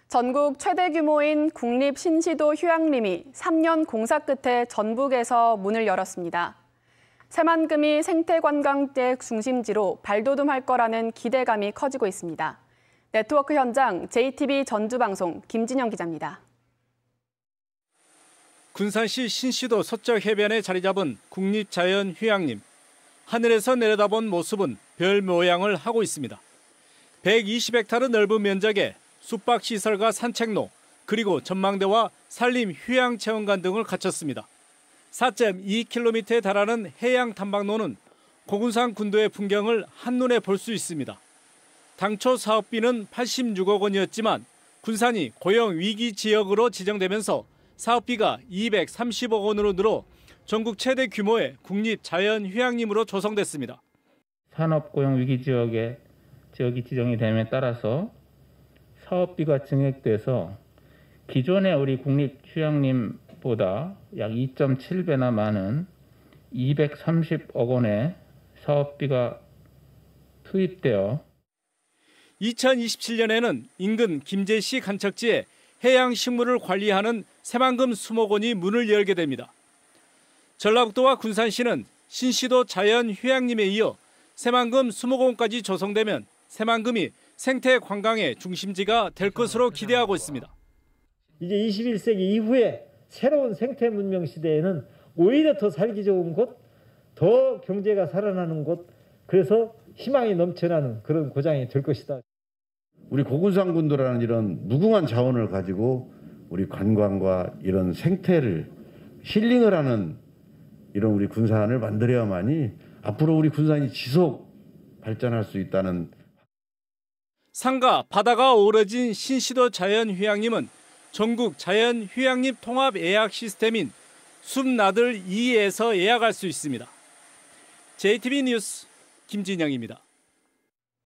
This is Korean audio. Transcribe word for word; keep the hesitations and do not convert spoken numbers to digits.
전국 최대 규모인 국립 신시도 휴양림이 삼 년 공사 끝에 전북에서 문을 열었습니다. 새만금이 생태관광의 중심지로 발돋움할 거라는 기대감이 커지고 있습니다. 네트워크 현장 제이티비 전주방송 김진영 기자입니다. 군산시 신시도 서쪽 해변에 자리 잡은 국립자연휴양림. 하늘에서 내려다본 모습은 별 모양을 하고 있습니다. 백이십 헥타르 넓은 면적에 숙박시설과 산책로, 그리고 전망대와 산림 휴양체험관 등을 갖췄습니다. 사 점 이 킬로미터에 달하는 해양 탐방로는 고군산 군도의 풍경을 한눈에 볼 수 있습니다. 당초 사업비는 팔십육억 원이었지만 군산이 고용 위기 지역으로 지정되면서 사업비가 이백삼십억 원으로 늘어 전국 최대 규모의 국립자연휴양림으로 조성됐습니다. 산업 고용 위기 지역에 지역이 지정이 됨에 따라서 사업비가 증액돼서 기존의 우리 국립휴양림보다 약 이 점 칠 배나 많은 이백삼십억 원의 사업비가 투입되어 이천이십칠 년에는 인근 김제시 간척지에 해양식물을 관리하는 새만금 수목원이 문을 열게 됩니다. 전라북도와 군산시는 신시도 자연휴양림에 이어 새만금 수목원까지 조성되면 새만금이 생태 관광의 중심지가 될 것으로 기대하고 있습니다. 이제 이십일 세기 이후에 새로운 생태 문명 시대에는 오히려 더 살기 좋은 곳, 더 경제가 살아나는 곳, 그래서 희망이 넘쳐나는 그런 고장이 될 것이다. 우리 고군산 군도라는 이런 무궁한 자원을 가지고 우리 관광과 이런 생태를 힐링을 하는 이런 우리 군산을 만들어야만이 앞으로 우리 군산이 지속 발전할 수 있다는. 산과 바다가 어우러진 신시도 자연휴양림은 전국 자연휴양림 통합 예약 시스템인 숲나들 이에서 예약할 수 있습니다. 제이티비 뉴스 김진영입니다.